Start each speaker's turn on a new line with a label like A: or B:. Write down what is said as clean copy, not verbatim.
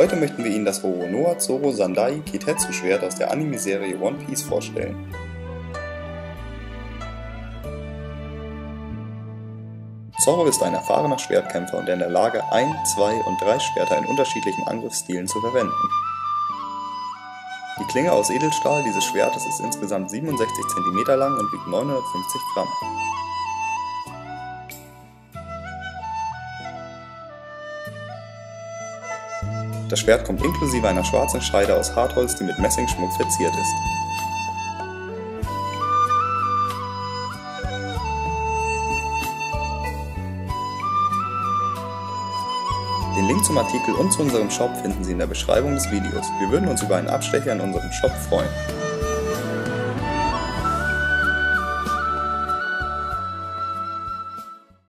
A: Heute möchten wir Ihnen das Roronoa Zoro Sandai Kitetsu Schwert aus der Anime-Serie One Piece vorstellen. Zoro ist ein erfahrener Schwertkämpfer und in der Lage, 1, 2 und 3 Schwerter in unterschiedlichen Angriffsstilen zu verwenden. Die Klinge aus Edelstahl dieses Schwertes ist insgesamt 67 cm lang und wiegt 950 Gramm. Das Schwert kommt inklusive einer schwarzen Scheide aus Hartholz, die mit Messingschmuck verziert ist. Den Link zum Artikel und zu unserem Shop finden Sie in der Beschreibung des Videos. Wir würden uns über einen Abstecher in unserem Shop freuen.